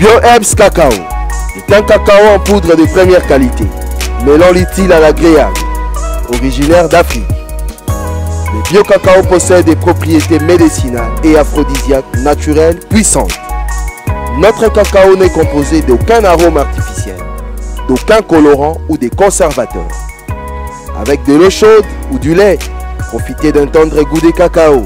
BioHerbs Cacao est un cacao en poudre de première qualité, mêlant l'utile à l'agréable, originaire d'Afrique. Le bio-cacao possède des propriétés médicinales et aphrodisiaques naturelles puissantes. Notre cacao n'est composé d'aucun arôme artificiel, d'aucun colorant ou des conservateurs. Avec de l'eau chaude ou du lait, profitez d'un tendre goût de cacao.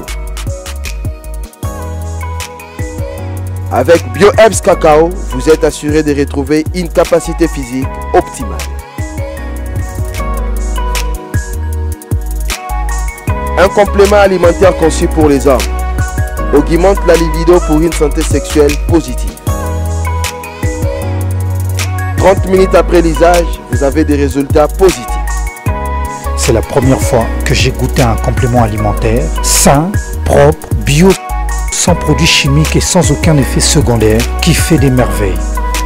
Avec BioHerbs Cacao, vous êtes assuré de retrouver une capacité physique optimale. Un complément alimentaire conçu pour les hommes augmente la libido pour une santé sexuelle positive. 30 minutes après l'usage, vous avez des résultats positifs. C'est la première fois que j'ai goûté un complément alimentaire sain, propre, bio, sans produits chimiques et sans aucun effet secondaire qui fait des merveilles.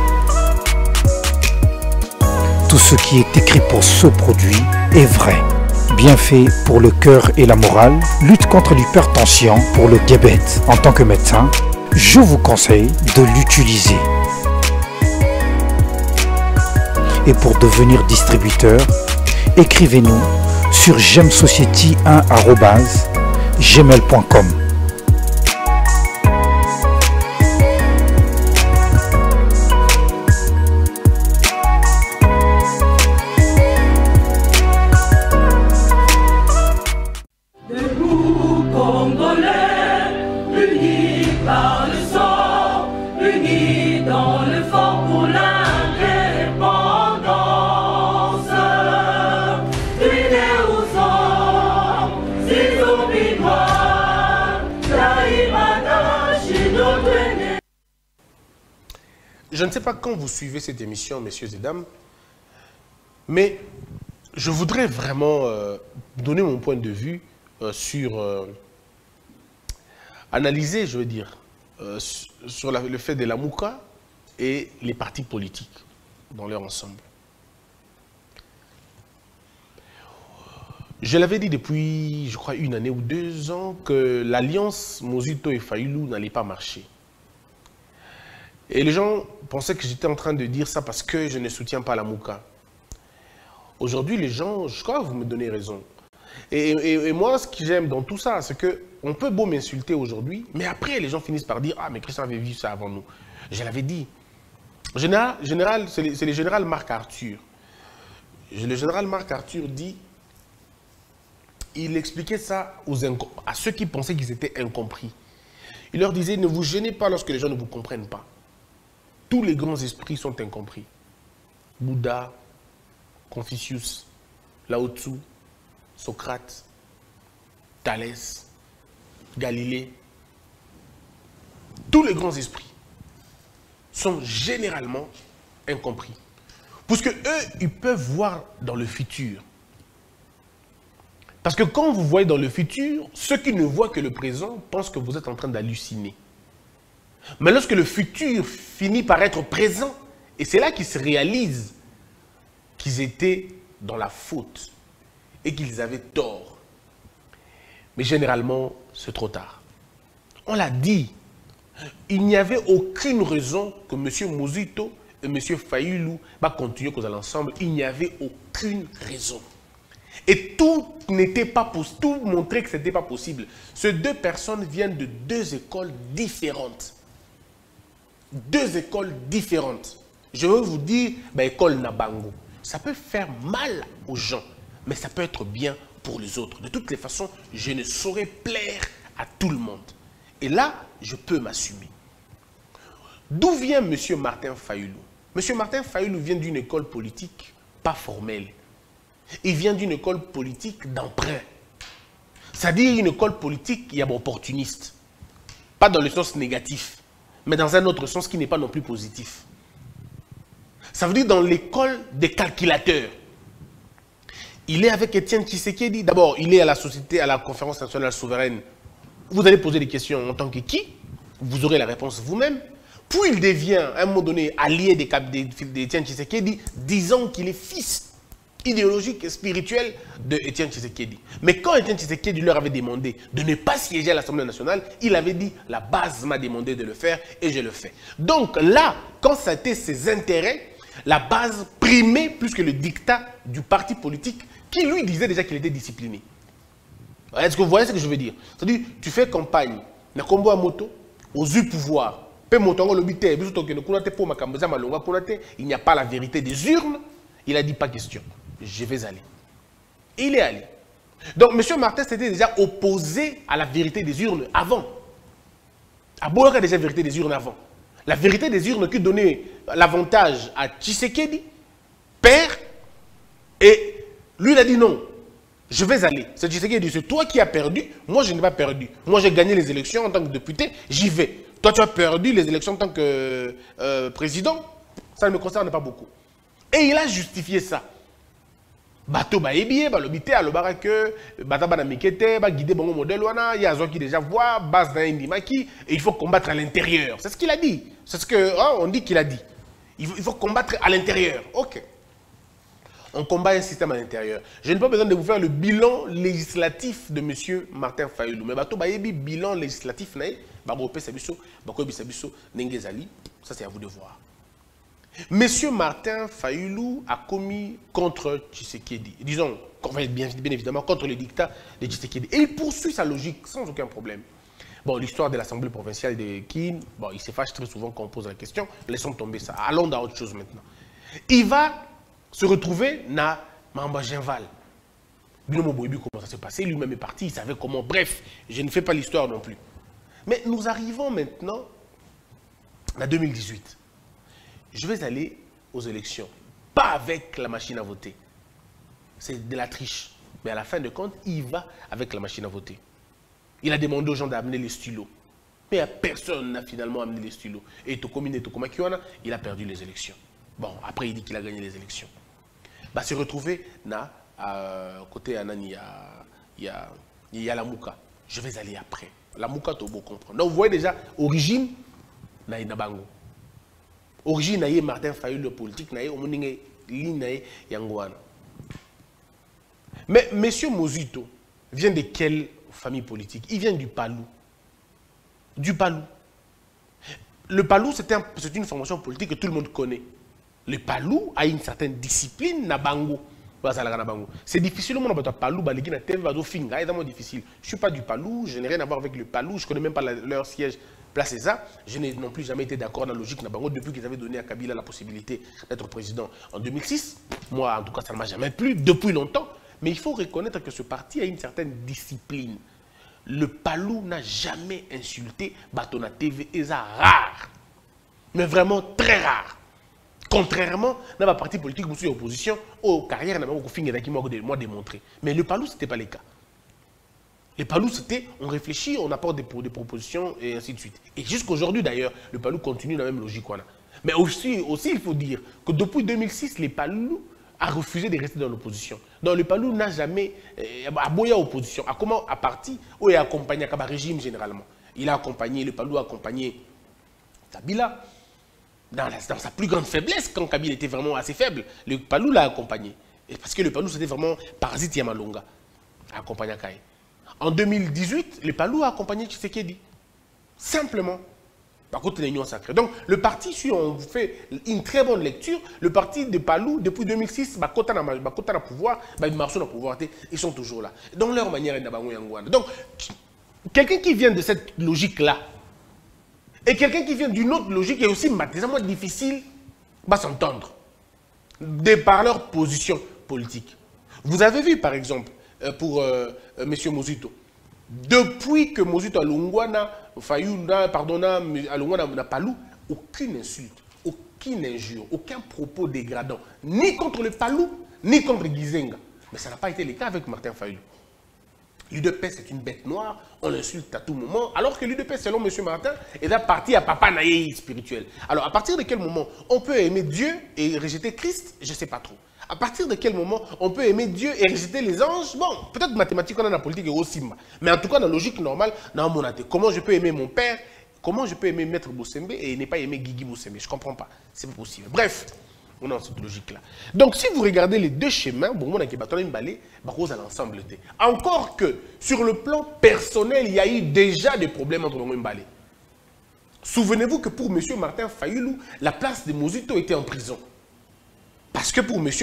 Tout ce qui est écrit pour ce produit est vrai. Bienfait pour le cœur et la morale, lutte contre l'hypertension, pour le diabète. En tant que médecin, je vous conseille de l'utiliser. Et pour devenir distributeur, écrivez-nous sur gemsociety1@gmail.com. Je ne sais pas quand vous suivez cette émission, messieurs et dames, mais je voudrais vraiment donner mon point de vue sur analyser, je veux dire, sur le fait de la Mouka et les partis politiques dans leur ensemble. Je l'avais dit depuis, je crois, 1 année ou 2 ans que l'alliance Mosito et Fayulu n'allait pas marcher. Et les gens pensaient que j'étais en train de dire ça parce que je ne soutiens pas la Mouka. Aujourd'hui, les gens, je crois que vous me donnez raison. Et moi, ce que j'aime dans tout ça, c'est qu'on peut beau m'insulter aujourd'hui, mais après, les gens finissent par dire « Ah, mais Christian avait vu ça avant nous. » Je l'avais dit. C'est le général Marc Arthur. Le général Marc Arthur dit, il expliquait ça à ceux qui pensaient qu'ils étaient incompris. Il leur disait « Ne vous gênez pas lorsque les gens ne vous comprennent pas. » Tous les grands esprits sont incompris. Bouddha, Confucius, Lao Tzu, Socrate, Thalès, Galilée. Tous les grands esprits sont généralement incompris. Parce que eux, ils peuvent voir dans le futur. Parce que quand vous voyez dans le futur, ceux qui ne voient que le présent pensent que vous êtes en train d'halluciner. Mais lorsque le futur finit par être présent, et c'est là qu'ils se réalisent qu'ils étaient dans la faute et qu'ils avaient tort. Mais généralement, c'est trop tard. On l'a dit, il n'y avait aucune raison que M. Mosito et M. Fayulu continuent à causer ensemble. Il n'y avait aucune raison. Et tout n'était pas possible, tout montrait que ce n'était pas possible. Ces deux personnes viennent de 2 écoles différentes. 2 écoles différentes. Je veux vous dire, école Nabango. Ça peut faire mal aux gens, mais ça peut être bien pour les autres. De toutes les façons, je ne saurais plaire à tout le monde. Et là, je peux m'assumer. D'où vient M. Martin Fayulu? M. Martin Fayulu vient d'une école politique pas formelle. Il vient d'une école politique d'emprunt. C'est-à-dire une école politique qui est opportuniste. Pas dans le sens négatif, mais dans un autre sens qui n'est pas non plus positif. Ça veut dire dans l'école des calculateurs. Il est avec Étienne Tshisekedi. D'abord, il est à la société, à la conférence nationale souveraine. Vous allez poser des questions en tant que qui? Vous aurez la réponse vous-même. Puis il devient, à un moment donné, allié d'Étienne Tshisekedi, disant qu'il est fils idéologique et spirituelle de Étienne Tshisekedi. Mais quand Étienne Tshisekedi leur avait demandé de ne pas siéger à l'Assemblée nationale, il avait dit « la base m'a demandé de le faire et je le fais ». Donc là, quand ça a été ses intérêts, la base primait plus que le dictat du parti politique qui lui disait déjà qu'il était discipliné. Est-ce que vous voyez ce que je veux dire? C'est-à-dire, tu fais campagne, na combo à moto, aux yeux pouvoir, il n'y a pas la vérité des urnes, il a dit pas question, je vais aller. Et il est allé. Donc M. Martin s'était déjà opposé à la vérité des urnes avant. Aboyaka déjà la vérité des urnes avant. La vérité des urnes qui donnait l'avantage à Tshisekedi, père, et lui il a dit non. Je vais aller. C'est Tshisekedi dit, c'est toi qui as perdu, moi je n'ai pas perdu. Moi j'ai gagné les élections en tant que député, j'y vais. Toi tu as perdu les élections en tant que président, ça ne me concerne pas beaucoup. Et il a justifié ça. Bateau ba ebie, ba lobité à l'obara que bata ba na mikete, ba guider bon modèle wana, il y a qui déjà voit base d'un indimaki et il faut combattre à l'intérieur. C'est ce qu'il a dit. C'est ce que on dit qu'il a dit. Il faut combattre à l'intérieur. OK. On combat un système à l'intérieur. Je n'ai pas besoin de vous faire le bilan législatif de M. Martin Fayulu. Mais bateau ba ebi bilan législatif nae, ba bopé sabiso, ba ko bisabiso nengezali, ça c'est à vous de voir. Monsieur Martin Fayulu a commis contre Tshisekedi, disons, bien évidemment, contre le dictat de Tshisekedi. Et il poursuit sa logique sans aucun problème. Bon, l'histoire de l'Assemblée provinciale de Kin, bon, il se fâche très souvent quand on pose la question. Laissons tomber ça. Allons dans autre chose maintenant. Il va se retrouver dans Mamba Genval. Binomo Boibi, comment ça s'est passé? Lui-même est parti, il savait comment. Bref, je ne fais pas l'histoire non plus. Mais nous arrivons maintenant en 2018. Je vais aller aux élections, pas avec la machine à voter. C'est de la triche. Mais à la fin de compte, il va avec la machine à voter. Il a demandé aux gens d'amener les stylos. Mais personne n'a finalement amené les stylos. Et Tokomine et Tokomakiwana, il a perdu les élections. Bon, après il dit qu'il a gagné les élections. Bah, se retrouver à côté Anani, il y a la Mouka. Je vais aller après. La Mouka, tu peux comprendre. Donc vous voyez déjà, origine, Naïnabango. Origine naïe Martin Fayulu politique naïe omoninge ligne naïe yangwana. Mais monsieur Mozito vient de quelle famille politique? Il vient du Palou. Du Palou. Le Palou c'est une formation politique que tout le monde connaît. Le Palou a une certaine discipline na bango. C'est difficile au monde de Palou baliki na TV finga, c'est difficile. Je suis pas du Palou, je n'ai rien à voir avec le Palou, je connais même pas leur siège. Placez ça, je n'ai non plus jamais été d'accord dans la logique Nabango depuis qu'ils avaient donné à Kabila la possibilité d'être président en 2006. Moi, en tout cas, ça ne m'a jamais plu depuis longtemps. Mais il faut reconnaître que ce parti a une certaine discipline. Le Palou n'a jamais insulté Batona TV et ça rare. Mais vraiment très rare. Contrairement à la parti politique ou opposition, aux carrières n'a pas démontré. Mais le Palou, ce n'était pas le cas. Les Palou, c'était, on réfléchit, on apporte des propositions et ainsi de suite. Et jusqu'aujourd'hui d'ailleurs, le Palou continue dans la même logique. Mais aussi, il faut dire que depuis 2006, les Palou a refusé de rester dans l'opposition. Donc le Palou n'a jamais aboyé à l'opposition. A comment à parti ou il a accompagné le régime généralement. Il a accompagné, le Palou a accompagné Kabila dans sa plus grande faiblesse, quand Kabila était vraiment assez faible. Le Palou l'a accompagné. Et parce que le Palou c'était vraiment parasite Yamalonga. A accompagné Kaye. En 2018, le Palou a accompagné Tshisekedi. Simplement. Par contre, l'union sacrée. Donc, le parti, si on fait une très bonne lecture, le parti de Palou, depuis 2006, Bakota na pouvoir, Marceau na pouvoir, ils sont toujours là. Dans leur manière, donc, quelqu'un qui vient de cette logique-là, et quelqu'un qui vient d'une autre logique, est aussi moins difficile de s'entendre. Par leur position politique. Vous avez vu, par exemple, pour M. Mozito. Depuis que Mozito a Lungwana, Fayulu, pardonna, a Lungwana n'a pas lu, aucune insulte, aucune injure, aucun propos dégradant, ni contre le Palou, ni contre Gizenga. Mais ça n'a pas été le cas avec Martin Fayulu. L'UDP, c'est une bête noire, on l'insulte à tout moment, alors que l'UDP, selon M. Martin, est la partie à papa naïe spirituel. Alors, à partir de quel moment on peut aimer Dieu et rejeter Christ? Je ne sais pas trop. À partir de quel moment on peut aimer Dieu et rejeter les anges? Bon, peut-être mathématiques, on a la politique et aussi. Mais en tout cas, dans la logique normale, dans mon athée, comment je peux aimer mon père? Comment je peux aimer Maître Boussembe et ne pas aimer Guigui Boussembe? Je ne comprends pas. C'est pas possible. Bref, On est dans cette logique-là. Donc, si vous regardez les deux schémas, bon, on a à l'ensemble. Encore que, sur le plan personnel, il y a eu déjà des problèmes entre Bongo et Mbale. Souvenez-vous que pour M. Martin Fayulu, la place de Mozito était en prison. Parce que pour M.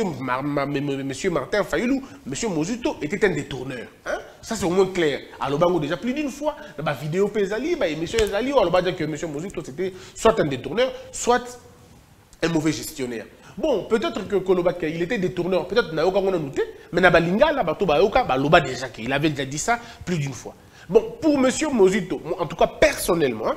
Martin Fayulu, M. Mozito était un détourneur. Hein? Ça, c'est au moins clair. À l'Obango, déjà plus d'une fois, dans la vidéo Pézali, M. Ezali, on va dire que M. Mozito, c'était soit un détourneur, soit un mauvais gestionnaire. Bon, peut-être que Kolobaka, il était détourneur, peut-être n'a aucun noté, mais n'a balinga, là, Loba déjà, il avait déjà dit ça plus d'une fois. Bon, pour M. Mozito, en tout cas personnellement,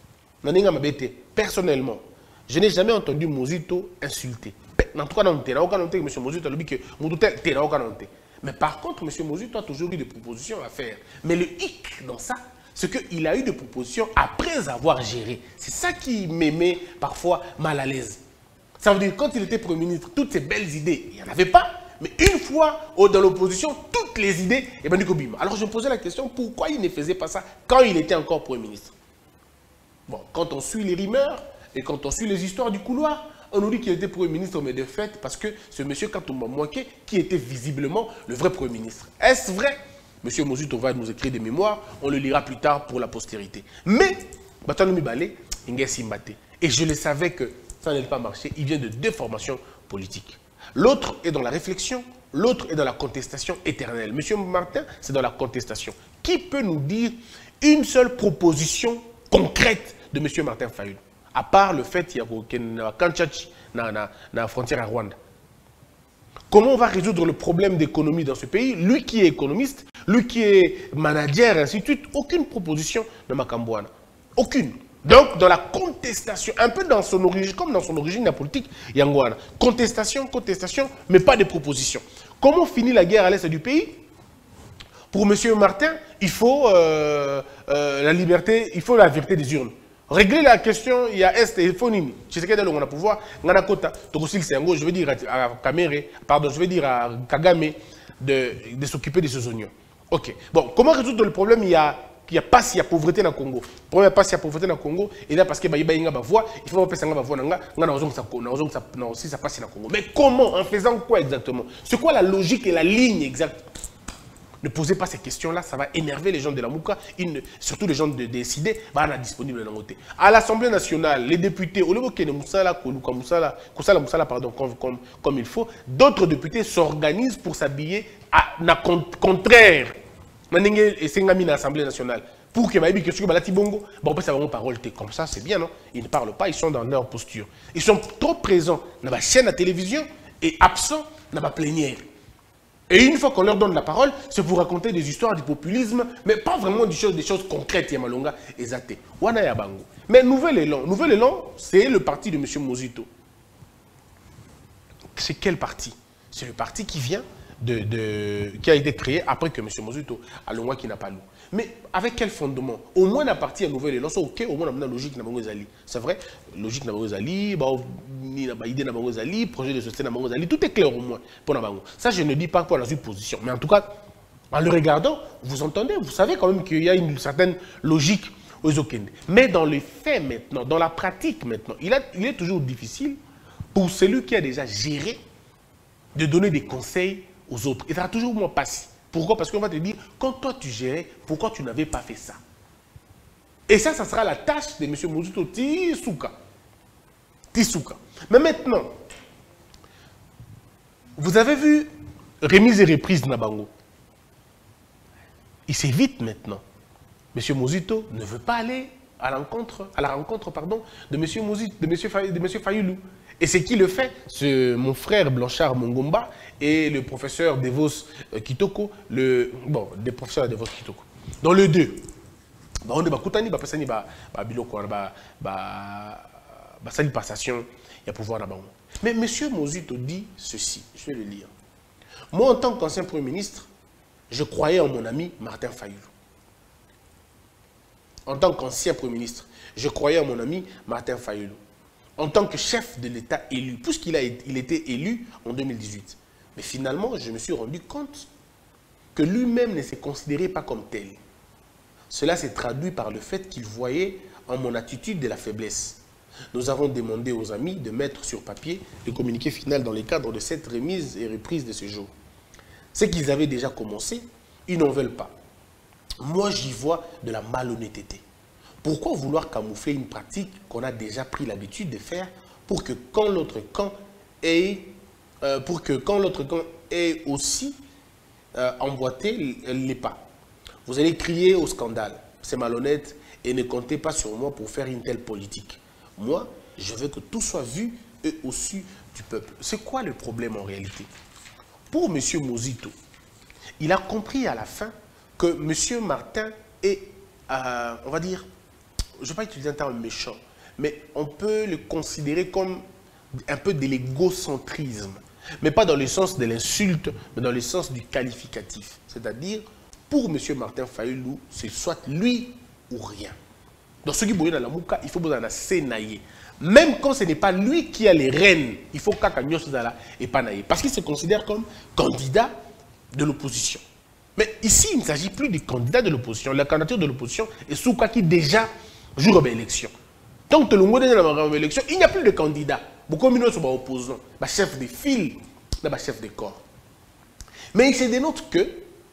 personnellement, je n'ai jamais entendu Mozito insulter. En tout cas, non, il n'y a aucun noté que M. Mozito a dit que il n'a aucun noté. Mais par contre, M. Mozito a toujours eu des propositions à faire. Mais le hic dans ça, c'est qu'il a eu des propositions après avoir géré. C'est ça qui m'aimait parfois mal à l'aise. Ça veut dire que quand il était Premier ministre, toutes ces belles idées, il n'y en avait pas. Mais une fois dans l'opposition, toutes les idées, et ben du coup, bim. Alors je me posais la question, pourquoi il ne faisait pas ça quand il était encore Premier ministre? Bon, quand on suit les rumeurs et quand on suit les histoires du couloir, on nous dit qu'il était Premier ministre, mais de fait, parce que c'est M. Katoumba Mouaké qui était visiblement le vrai Premier ministre. Est-ce vrai? M. Mozito va nous écrire des mémoires, on le lira plus tard pour la postérité. Mais, Batanoumi Balé, il Simbate. Et je le savais que ça n'allait pas marcher, il vient de deux formations politiques. L'autre est dans la réflexion, l'autre est dans la contestation éternelle. Monsieur Martin, c'est dans la contestation. Qui peut nous dire une seule proposition concrète de M. Martin Fayulu, à part le fait qu'il y a Kanchachi dans la frontière à Rwanda? Comment on va résoudre le problème d'économie dans ce pays? Lui qui est économiste, lui qui est manager, ainsi de suite, aucune proposition de Makambouana. Aucune. Donc, dans la contestation, un peu dans son origine, comme dans son origine, la politique, Yangouana. Contestation, contestation, mais pas de proposition. Comment finit la guerre à l'est du pays? Pour M. Martin, il faut la liberté, il faut la vérité des urnes. Régler la question, il y a Est et il faut Nini. Je sais qu'on a pouvoir, je veux dire à Kamere, pardon, je veux dire à Kagame de s'occuper de ces oignons. Ok. Bon, comment résoudre le problème? Il y a pas si y a pauvreté dans le Congo. Le problème pas si y a pauvreté dans le Congo, et là parce que il faut pas passer la voix, aussi ça passe dans le Congo. Mais comment? En faisant quoi exactement? C'est quoi la logique et la ligne exacte? Ne posez pas ces questions-là, ça va énerver les gens de la Mouka, surtout les gens de décider, bah, on est disponible dans côté. À l'Assemblée nationale, les députés, au lieu comme il faut, d'autres députés s'organisent pour s'habiller à contraire. Et c'est l'Assemblée nationale. Pour que les gens aient parole. Comme ça, c'est bien, non? Ils ne parlent pas, ils sont dans leur posture. Ils sont trop présents dans la chaîne à télévision et absents dans la plénière. Et une fois qu'on leur donne la parole, c'est pour raconter des histoires du populisme, mais pas vraiment des choses concrètes, Yamalonga et Zate. Mais Nouvel Élan, c'est le parti de M. Mozito. C'est quel parti? C'est le parti qui vient qui a été créé après que M. Mozito a le mois qui n'a pas lu. Mais avec quel fondement? Au moins la partie à Nouvel Élan, c'est ok, au moins on a une logique Namangozali. C'est vrai, logique Namangozali, idée Namangozali, projet de société Namangozali, tout est clair au moins pour Namango. Ça, je ne dis pas pour la supposition, mais en tout cas, en le regardant, vous entendez, vous savez quand même qu'il y a une certaine logique aux Okende. Mais dans les faits maintenant, dans la pratique maintenant, il est toujours difficile pour celui qui a déjà géré de donner des conseils aux autres. Et ça sera toujours moins passé. Pourquoi? Parce qu'on va te dire, quand toi tu gérais, pourquoi tu n'avais pas fait ça? Et ça sera la tâche de M. Mozito Tissouka. Mais maintenant, vous avez vu remise et reprise Nabango. Il s'évite maintenant. M. Mozito ne veut pas aller à la rencontre de M. Fayulu. Et c'est qui le fait? C'est mon frère Blanchard Mongomba et le professeur Devos Kitoko, des professeurs Devos Kitoko. Dans les deux, on a kutani biloko sali passation, il y a pouvoir là-bas. Mais M. Mozito dit ceci, je vais le lire. Moi, en tant qu'ancien Premier ministre, je croyais en mon ami Martin Fayulu. En tant qu'ancien Premier ministre, je croyais en mon ami Martin Fayulu. En tant que chef de l'État élu, puisqu'il était élu en 2018. Mais finalement, je me suis rendu compte que lui-même ne se considérait pas comme tel. Cela s'est traduit par le fait qu'il voyait en mon attitude de la faiblesse. Nous avons demandé aux amis de mettre sur papier le communiqué final dans le cadre de cette remise et reprise de ce jour. Ce qu'ils avaient déjà commencé, ils n'en veulent pas. Moi, j'y vois de la malhonnêteté. Pourquoi vouloir camoufler une pratique qu'on a déjà pris l'habitude de faire pour que quand l'autre camp ait aussi emboîté les pas? Vous allez crier au scandale. C'est malhonnête et ne comptez pas sur moi pour faire une telle politique. Moi, je veux que tout soit vu et au su du peuple. C'est quoi le problème en réalité? Pour M. Mozito, il a compris à la fin que M. Martin est, on va dire, je ne vais pas utiliser un terme méchant, mais on peut le considérer comme un peu de l'égocentrisme. Mais pas dans le sens de l'insulte, mais dans le sens du qualificatif. C'est-à-dire, pour M. Martin Fayulu, c'est soit lui ou rien. Dans ce qui est dans la mouka, il faut vous en sénailler. Même quand ce n'est pas lui qui a les rênes, il faut qu'Akagnos et pas naïe. Parce qu'il se considère comme candidat de l'opposition. Mais ici, il ne s'agit plus du candidat de l'opposition. La candidature de l'opposition est Souka qui déjà joue à l'élection. Tant que le monde est dans l'élection, il n'y a plus de candidat. Beaucoup de gens sont opposants. Chef de file, chef de corps. Mais il se dénote que,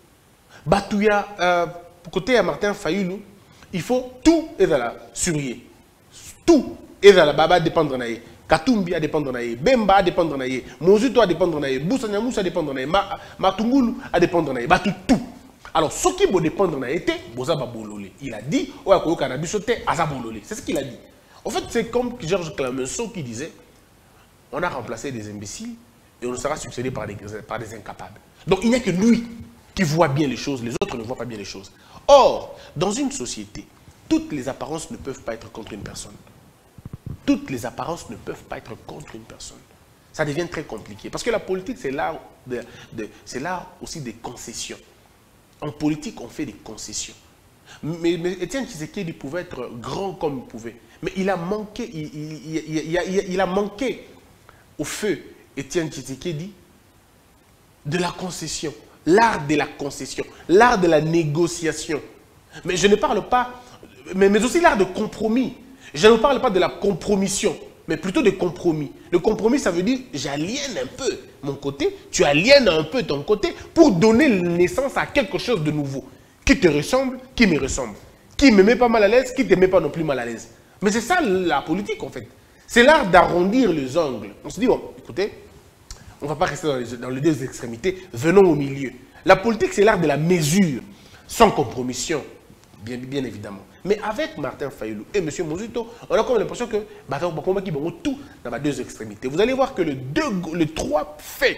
côté à Martin Fayulu, il faut tout est dans la surveiller. Tout est dans la baba dépendre de naïe. Katumbi a dépendre de naïe. Bemba a dépendre de naïe. Mozuto a dépendre de naïe. Boussanyamous a dépendre de naïe. Matungulu a dépendre de naïe. Tout. Alors, ce qui doit dépendre de naïe, il a dit, c'est ce qu'il a dit. En fait, c'est comme Georges Clemenceau qui disait, on a remplacé des imbéciles et on sera succédé par des incapables. Donc, il n'y a que lui qui voit bien les choses, les autres ne voient pas bien les choses. Or, dans une société, toutes les apparences ne peuvent pas être contre une personne. Toutes les apparences ne peuvent pas être contre une personne. Ça devient très compliqué. Parce que la politique, c'est l'art aussi des concessions. En politique, on fait des concessions. Mais Étienne Tshisekedi pouvait être grand comme il pouvait. Mais il a manqué, il a manqué au feu, Étienne Tshisekedi, de la concession. L'art de la concession, l'art de la négociation. Mais je ne parle pas, mais aussi l'art de compromis. Je ne parle pas de la compromission, mais plutôt de compromis. Le compromis, ça veut dire, j'aliène un peu mon côté, tu aliènes un peu ton côté pour donner naissance à quelque chose de nouveau. Qui te ressemble, qui me ressemble. Qui me met pas mal à l'aise, qui te met pas non plus mal à l'aise. Mais c'est ça la politique, en fait. C'est l'art d'arrondir les angles. On se dit, bon, écoutez, on ne va pas rester dans les deux extrémités, venons au milieu. La politique, c'est l'art de la mesure, sans compromission, bien évidemment. Mais avec Martin Fayulu et M. Mozito, on a comme l'impression que qui vont tout dans les deux extrémités. Vous allez voir que les trois faits,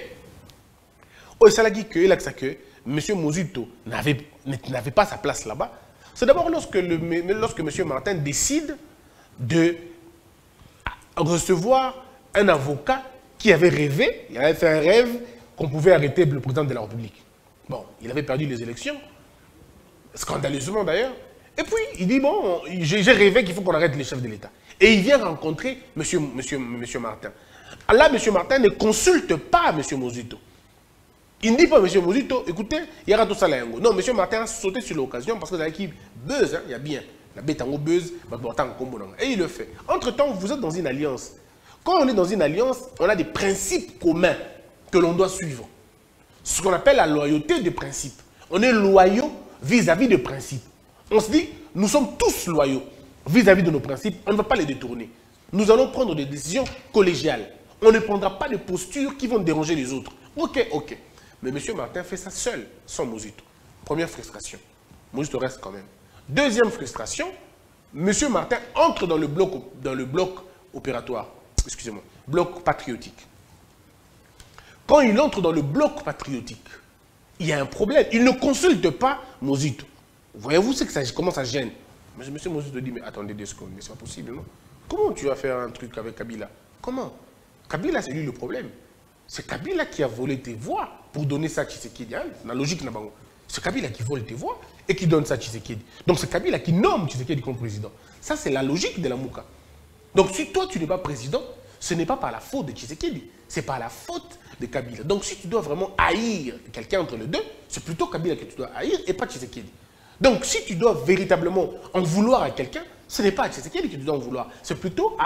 que M. Mozito n'avait pas sa place là-bas, c'est d'abord lorsque M. Martin décide de recevoir un avocat qui avait rêvé, il avait fait un rêve qu'on pouvait arrêter le président de la République. Bon, il avait perdu les élections, scandaleusement d'ailleurs. Et puis, il dit, bon, j'ai rêvé qu'il faut qu'on arrête les chefs de l'État. Et il vient rencontrer M. Martin. Là, M. Martin ne consulte pas M. Mozito. Il ne dit pas à M. Mozito, écoutez, il y aura tout ça là. Non, M. Martin a sauté sur l'occasion parce que dans l'équipe buzz, il y a bien. La bête en buzz, et il le fait. Entre-temps, vous êtes dans une alliance. Quand on est dans une alliance, on a des principes communs que l'on doit suivre. Ce qu'on appelle la loyauté des principes. On est loyaux vis-à-vis des principes. On se dit, nous sommes tous loyaux vis-à-vis de nos principes, on ne va pas les détourner. Nous allons prendre des décisions collégiales. On ne prendra pas de postures qui vont déranger les autres. Ok. Mais M. Martin fait ça seul, sans Mozito. Première frustration. Mozito reste quand même. Deuxième frustration, M. Martin entre dans le bloc opératoire. Excusez-moi, bloc patriotique. Quand il entre dans le bloc patriotique, il y a un problème. Il ne consulte pas Mozito. Voyez-vous comment ça gêne? M. Mozito dit, mais attendez 2 secondes, mais c'est pas possible, non? Comment tu vas faire un truc avec Kabila? Comment? Kabila, c'est lui le problème. C'est Kabila qui a volé tes voix pour donner ça à Tshisekedi. La logique n'a pas. C'est Kabila qui vole tes voix et qui donne ça à Tshisekedi. Donc c'est Kabila qui nomme Tshisekedi comme président. Ça, c'est la logique de la Mouka. Donc si toi, tu n'es pas président, ce n'est pas par la faute de Tshisekedi. C'est par la faute de Kabila. Donc si tu dois vraiment haïr quelqu'un entre les deux, c'est plutôt Kabila que tu dois haïr et pas Tshisekedi. Donc si tu dois véritablement en vouloir à quelqu'un, ce n'est pas à Tshisekedi que tu dois en vouloir. C'est plutôt à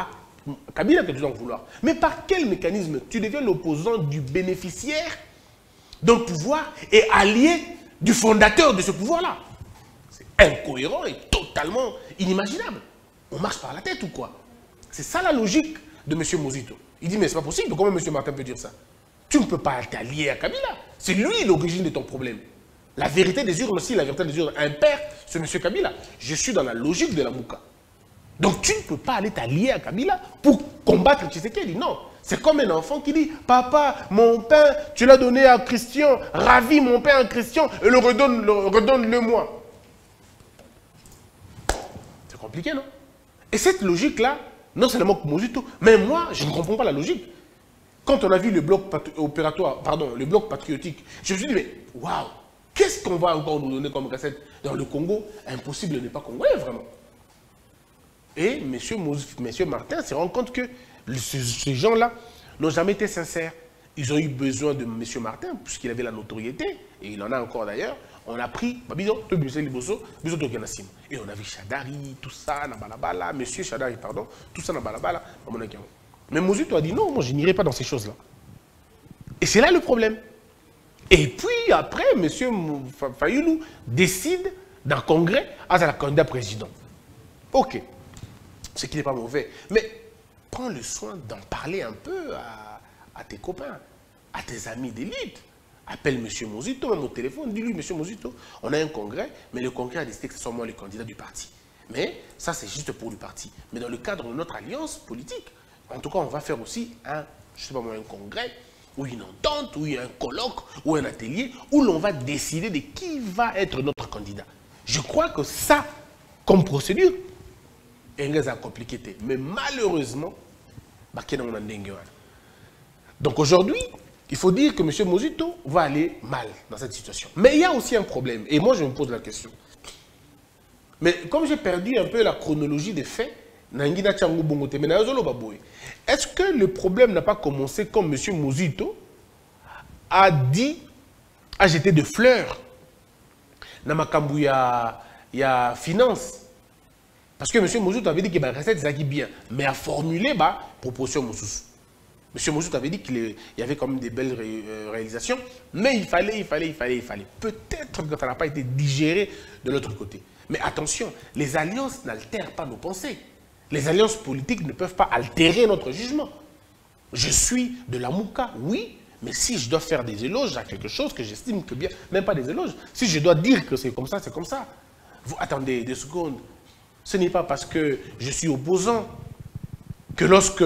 Kabila que tu dois en vouloir. Mais par quel mécanisme tu deviens l'opposant du bénéficiaire d'un pouvoir et allié du fondateur de ce pouvoir-là? C'est incohérent et totalement inimaginable. On marche par la tête ou quoi? C'est ça la logique de M. Mozito. Il dit, mais c'est pas possible, comment M. Martin peut dire ça? Tu ne peux pas t'allier à Kabila. C'est lui l'origine de ton problème. La vérité des urnes aussi, la vérité des urnes impère sur M. Kabila. Je suis dans la logique de la Mouka. Donc tu ne peux pas aller t'allier à Kabila pour combattre Tshisekedi. Non. C'est comme un enfant qui dit, papa, mon pain, tu l'as donné à Christian, ravis mon pain à Christian et redonne-le-moi. C'est compliqué, non? Et cette logique-là, non seulement que Mozito, mais moi, je ne comprends pas la logique. Quand on a vu le bloc opératoire, pardon, le bloc patriotique, je me suis dit, mais waouh, qu'est-ce qu'on va encore nous donner comme recette dans le Congo? Impossible de ne pas congolais, vraiment. Et M. Martin se rend compte que ces gens-là n'ont jamais été sincères. Ils ont eu besoin de M. Martin, puisqu'il avait la notoriété, et il en a encore d'ailleurs. On a pris, et on a vu Chadari, tout ça, Nabalabala, M. Chadari, pardon, tout ça, Nabalabala. Mais Mozito a dit non, moi je n'irai pas dans ces choses-là. Et c'est là le problème. Et puis après, M. Fayulu décide d'un congrès à la candidat président. Ok, ce qui n'est pas mauvais. Mais prends le soin d'en parler un peu à tes copains, à tes amis d'élite. Appelle M. Mozito, même au téléphone, dis-lui, M. Mozito, on a un congrès, mais le congrès a décidé que ce sont moi les candidats du parti. Mais ça, c'est juste pour le parti. Mais dans le cadre de notre alliance politique, en tout cas, on va faire aussi un congrès, ou une entente, ou un colloque, ou un atelier, où l'on va décider de qui va être notre candidat. Je crois que ça, comme procédure, est compliqué. Mais malheureusement, donc aujourd'hui, il faut dire que M. Mozito va aller mal dans cette situation. Mais il y a aussi un problème, et moi je me pose la question. Mais comme j'ai perdu un peu la chronologie des faits, est-ce que le problème n'a pas commencé comme M. Mozito a dit, a jeté de fleurs dans Makambu ya finance? Parce que M. Mozito avait dit que la recette c'est bien, mais a formulé la proposition Moussous. M. Mozito avait dit qu'il y avait quand même des belles réalisations, mais il fallait. Peut-être que ça n'a pas été digéré de l'autre côté. Mais attention, les alliances n'altèrent pas nos pensées. Les alliances politiques ne peuvent pas altérer notre jugement. Je suis de la Mouka, oui, mais si je dois faire des éloges à quelque chose que j'estime que bien, même pas des éloges, si je dois dire que c'est comme ça, c'est comme ça. Vous attendez 2 secondes. Ce n'est pas parce que je suis opposant que lorsque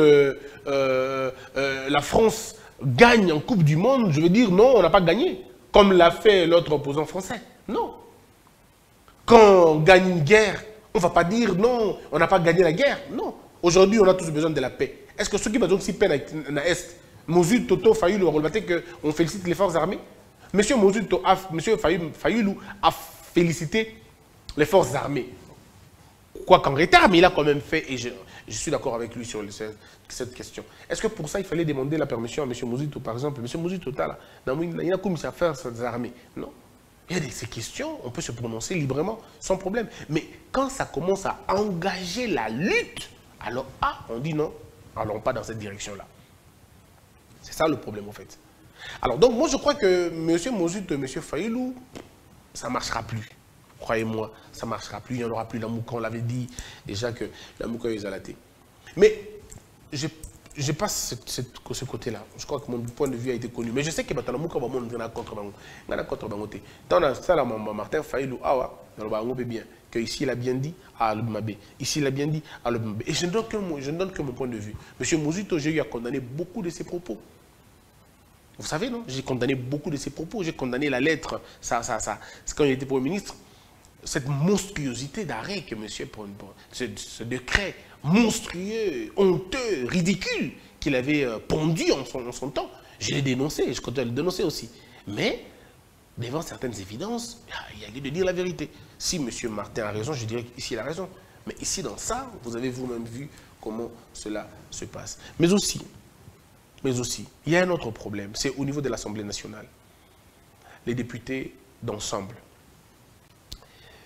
la France gagne en Coupe du Monde, je veux dire non, on n'a pas gagné, comme l'a fait l'autre opposant français. Non. Quand on gagne une guerre, on ne va pas dire non, on n'a pas gagné la guerre. Non. Aujourd'hui, on a tous besoin de la paix. Est-ce que ceux qui ont si peine avec l'Est, Mozito, Toto, Fayulu, qu'on félicite les forces armées? Monsieur Fayulu a félicité les forces armées. Quoi qu'en retard, mais il a quand même fait, et je suis d'accord avec lui sur cette question. Est-ce que pour ça, il fallait demander la permission à M. Mozito, par exemple? M. Mozito, il a commis à faire ses armées. Non. Il y a ces questions, on peut se prononcer librement, sans problème. Mais quand ça commence à engager la lutte, alors, on dit non, allons pas dans cette direction-là. C'est ça le problème, en fait. Alors, donc, moi, je crois que M. Mozito et M. Fayulu, ça ne marchera plus. Croyez-moi, ça ne marchera plus, il n'y en aura plus. La Mouka, on l'avait dit déjà que la Mouka est exalatée. Mais je passe ce côté-là. Je crois que mon point de vue a été connu. Mais je sais que la Mouka va monter contre Bangote. Dans la salle, Martin Fayulu, bien, que ici il a bien dit à Alubmabe. Ici il a bien dit à Alubmabe. Et je ne donne que mon point de vue. M. Mozito, j'ai eu à condamner beaucoup de ses propos. Vous savez, non? J'ai condamné beaucoup de ses propos. J'ai condamné la lettre, c'est quand il était Premier ministre. Cette monstruosité d'arrêt que monsieur prend, ce décret monstrueux, honteux, ridicule qu'il avait pondu en son temps, je l'ai dénoncé, je continue à le dénoncer aussi. Mais, devant certaines évidences, il y a lieu de dire la vérité. Si M. Martin a raison, je dirais qu'ici il a raison. Mais ici, dans ça, vous avez vous-même vu comment cela se passe. Mais aussi, il y a un autre problème, c'est au niveau de l'Assemblée nationale. Les députés d'ensemble.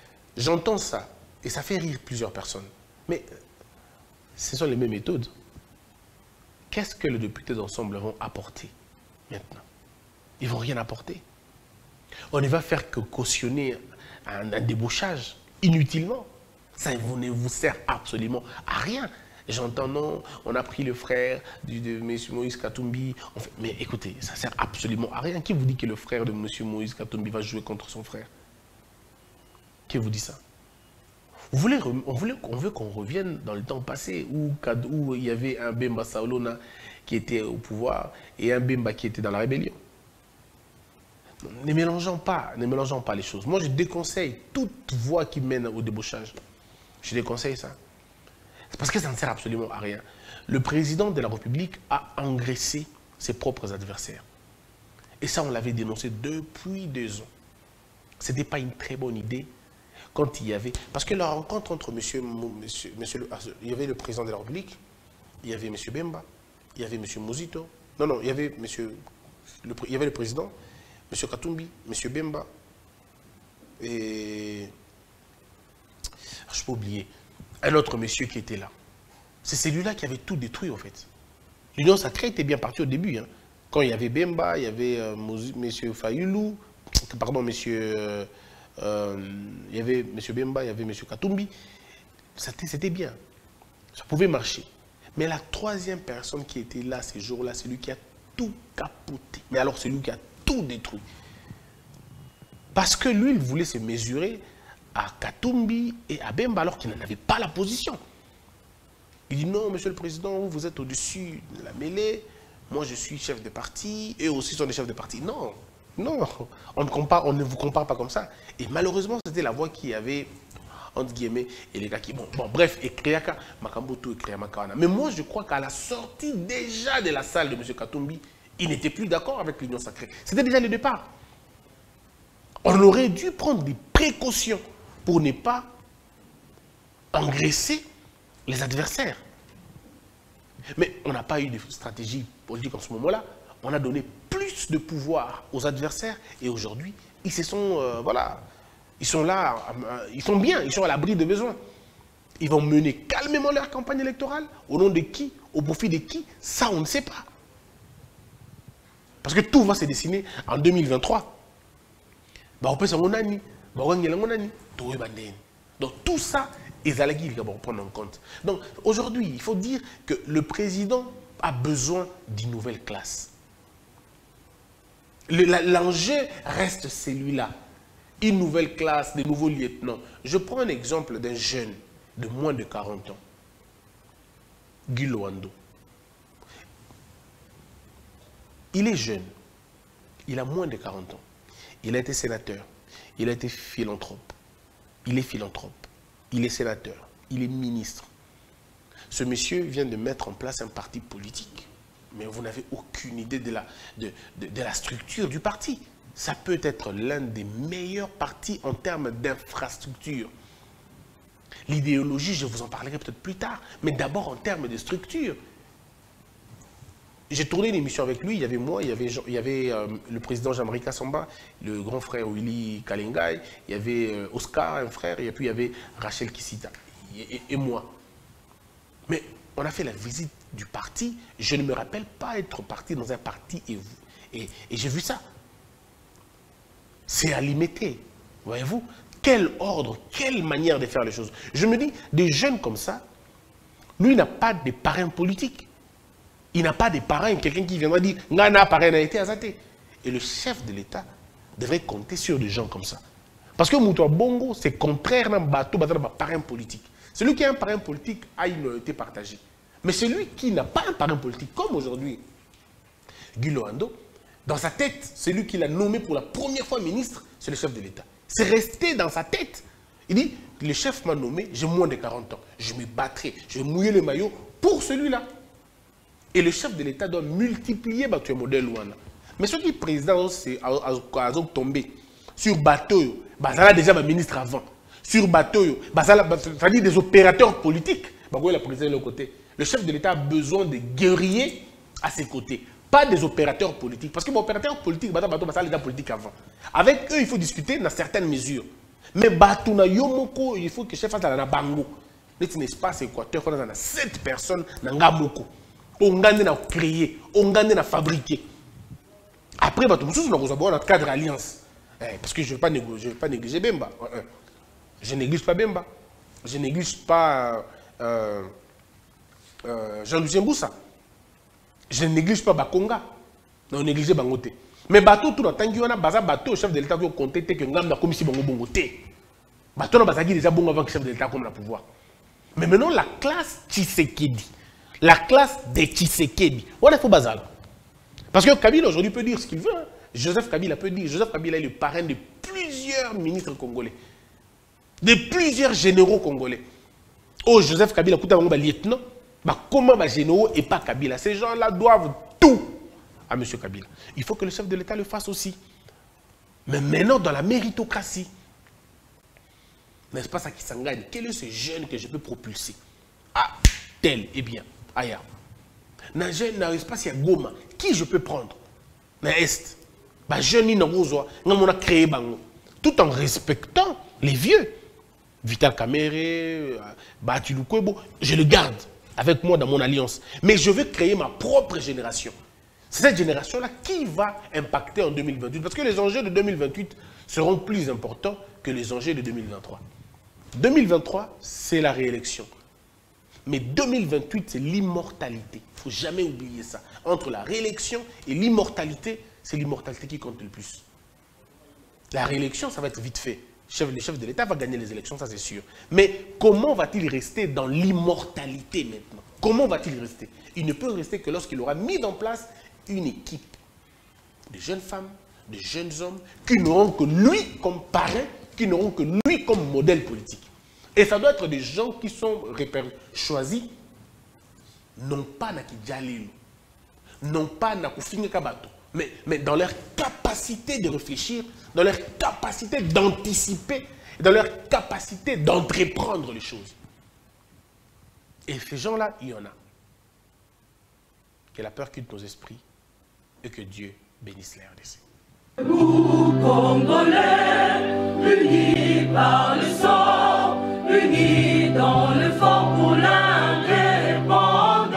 J'entends ça, et ça fait rire plusieurs personnes. Mais ce sont les mêmes méthodes. Qu'est-ce que les députés d'ensemble vont apporter maintenant? Ils ne vont rien apporter. On ne va faire que cautionner un débauchage inutilement. Ça ne vous sert absolument à rien. J'entends, non, on a pris le frère de M. Moïse Katumbi. Mais écoutez, ça ne sert absolument à rien. Qui vous dit que le frère de M. Moïse Katumbi va jouer contre son frère? Qui vous dit ça? On veut qu'on revienne dans le temps passé où il y avait un Bemba Saolona qui était au pouvoir et un Bemba qui était dans la rébellion. Ne mélangeons pas les choses. Moi, je déconseille toute voie qui mène au débauchage. Je déconseille ça. C'est parce que ça ne sert absolument à rien. Le président de la République a engraissé ses propres adversaires. Et ça, on l'avait dénoncé depuis 2 ans. Ce n'était pas une très bonne idée quand il y avait... Parce que la rencontre entre il y avait le président de la République, il y avait M. Bemba, il y avait M. Mozito. Non, il y avait le président, M. Katumbi, M. Bemba, et... Je ne peux pas oublier. Un autre monsieur qui était là. C'est celui-là qui avait tout détruit, en fait. L'Union sacrée était bien partie au début. Hein. Quand il y avait Bemba, il y avait M. Fayulu, pardon, il y avait M. Bemba, il y avait M. Katumbi. C'était bien. Ça pouvait marcher. Mais la troisième personne qui était là ces jours-là, c'est lui qui a tout capoté. Mais alors, c'est lui qui a tout détruit. Parce que lui, il voulait se mesurer à Katumbi et à Bemba alors qu'il n'en avait pas la position. Il dit non, monsieur le président, vous êtes au-dessus de la mêlée, moi je suis chef de parti, eux aussi sont des chefs de parti. Non, non, on ne vous compare pas comme ça. Et malheureusement, c'était la voix qui avait, entre guillemets, et les gars qui, bon bref, et Kriaka, Makambutu et Kriamakawana. Mais moi je crois qu'à la sortie déjà de la salle de monsieur Katumbi, il n'était plus d'accord avec l'Union sacrée. C'était déjà le départ. On aurait dû prendre des précautions pour ne pas engraisser les adversaires. Mais on n'a pas eu de stratégie politique en ce moment-là. On a donné plus de pouvoir aux adversaires et aujourd'hui, ils se sont, voilà, ils sont là, ils sont bien, ils sont à l'abri de besoin. Ils vont mener calmement leur campagne électorale. Au nom de qui? Au profit de qui? Ça, on ne sait pas. Parce que tout va se dessiner en 2023. Donc tout ça, ils allaient prendre en compte. Donc aujourd'hui, il faut dire que le président a besoin d'une nouvelle classe. L'enjeu reste celui-là. Une nouvelle classe, des nouveaux lieutenants. Je prends un exemple d'un jeune de moins de 40 ans. Guy Loando. Il est jeune. Il a moins de 40 ans. Il a été sénateur. Il a été philanthrope. Il est philanthrope. Il est sénateur. Il est ministre. Ce monsieur vient de mettre en place un parti politique. Mais vous n'avez aucune idée de la structure du parti. Ça peut être l'un des meilleurs partis en termes d'infrastructure. L'idéologie, je vous en parlerai peut-être plus tard. Mais d'abord en termes de structure. J'ai tourné une émission avec lui, il y avait moi, il y avait le président Jean-Marie Kassamba, le grand frère Willy Kalengai, il y avait Oscar, un frère, et puis il y avait Rachel Kissita, et moi. Mais on a fait la visite du parti, je ne me rappelle pas être parti dans un parti et j'ai vu ça. C'est à l'imiter, voyez-vous. Quel ordre, quelle manière de faire les choses. Je me dis, des jeunes comme ça, lui n'a pas de parrain politique. Il n'a pas de parrain, quelqu'un qui viendra dire « Ngana parrain a été azaté ». Et le chef de l'État devrait compter sur des gens comme ça. Parce que Moutoua Bongo, c'est contraire à un parrain politique. Celui qui a un parrain politique a une loyauté partagée. Mais celui qui n'a pas un parrain politique, comme aujourd'hui, Guy Loando, dans sa tête, celui qui l'a nommé pour la première fois ministre, c'est le chef de l'État. C'est resté dans sa tête. Il dit « Le chef m'a nommé, j'ai moins de 40 ans. Je me battrai, je vais mouiller le maillot pour celui-là. » Et le chef de l'État doit multiplier le modèle. Mais ce qui est président, c'est tombé sur bateau. Il y a déjà un ministre avant. Sur bateau, c'est-à-dire des opérateurs politiques. Le chef de l'État a besoin de guerriers à ses côtés. Pas des opérateurs politiques. Parce que les opérateurs politiques, les politiques avant. Avec eux, il faut discuter dans certaines mesures. Mais il faut que le chef fasse la bango. Dans l'espace équateur, il y a 7 personnes dans Ngamoko. ongande na créer, ongande na fabriquer. Après, nous avons notre cadre alliance. Parce que je ne vais pas négliger Bemba. Je néglige pas Bemba. Je néglige pas Jean-Lucien Boussa. Je ne néglige pas Bakonga. Non, néglige Bangote. Mais bateau tout le temps, il y a un bateau chef de l'État qui a compté que nous avons commis si bon bongoté. Bateau n'a pas déjà bon avant que chef de l'État comme le pouvoir. Mais maintenant la classe Tshisekedi, la classe des Tshisekedi, on a fait bazar. Parce que Kabila aujourd'hui peut dire ce qu'il veut. Hein. Joseph Kabila peut dire. Joseph Kabila est le parrain de plusieurs ministres congolais, de plusieurs généraux congolais. Oh, Joseph Kabila, écoutez, un lieutenant. Comment les généraux et pas Kabila? Ces gens-là doivent tout à M. Kabila. Il faut que le chef de l'État le fasse aussi. Mais maintenant, dans la méritocratie, n'est-ce pas ça qui s'engage? Quel est ce jeune que je peux propulser? Ah, tel, eh bien, Aya. Dans l'espace, il y a Goma. Qui je peux prendre? Dans l'Est. Jeune, il a créé Bango. Tout en respectant les vieux. Vital Kamere, Batiloukwebo, je le garde avec moi dans mon alliance. Mais je veux créer ma propre génération. C'est cette génération-là qui va impacter en 2028. Parce que les enjeux de 2028 seront plus importants que les enjeux de 2023. 2023, c'est la réélection. Mais 2028, c'est l'immortalité. Il ne faut jamais oublier ça. Entre la réélection et l'immortalité, c'est l'immortalité qui compte le plus. La réélection, ça va être vite fait. Le chef de l'État va gagner les élections, ça c'est sûr. Mais comment va-t-il rester dans l'immortalité maintenant? Comment va-t-il rester? Il ne peut rester que lorsqu'il aura mis en place une équipe de jeunes femmes, de jeunes hommes, qui n'auront que lui comme parrain, qui n'auront que lui comme modèle politique. Et ça doit être des gens qui sont choisis, non pas na Kidjalil, non pas na Koufine Kabato, mais dans leur capacité de réfléchir, dans leur capacité d'anticiper, dans leur capacité d'entreprendre les choses. Et ces gens-là, il y en a. Que la peur quitte nos esprits et que Dieu bénisse la RDC. Nous, Congolais, unis par le sang, unis dans le fort pour l'indépendance.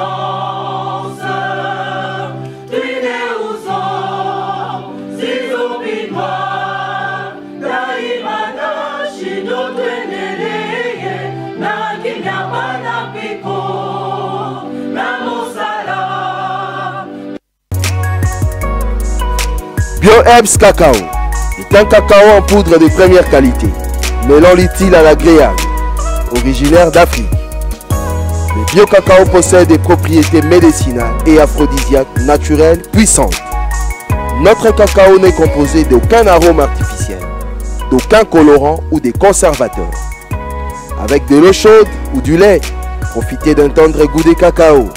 BioHerbs Cacao est un cacao en poudre de première qualité, mêlant l'utile à l'agréable, originaire d'Afrique. Le bio-cacao possède des propriétés médicinales et aphrodisiaques naturelles puissantes. Notre cacao n'est composé d'aucun arôme artificiel, d'aucun colorant ou des conservateurs. Avec de l'eau chaude ou du lait, profitez d'un tendre goût de cacao.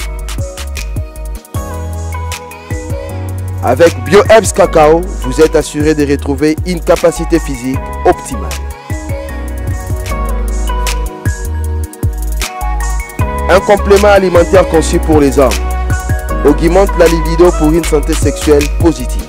Avec BioHerbs Cacao, vous êtes assuré de retrouver une capacité physique optimale. Un complément alimentaire conçu pour les hommes augmente la libido pour une santé sexuelle positive.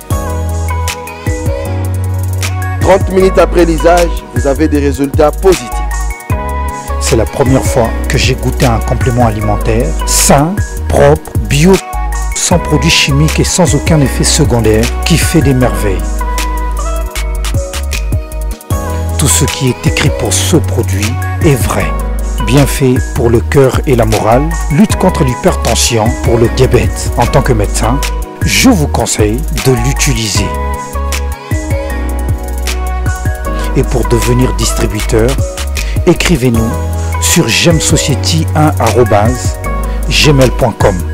30 minutes après l'usage, vous avez des résultats positifs. C'est la première fois que j'ai goûté un complément alimentaire sain, propre, bio, sans produits chimiques et sans aucun effet secondaire qui fait des merveilles. Tout ce qui est écrit pour ce produit est vrai. Bienfait pour le cœur et la morale, lutte contre l'hypertension, pour le diabète. En tant que médecin, je vous conseille de l'utiliser. Et pour devenir distributeur, écrivez-nous sur gemsociety1@gmail.com.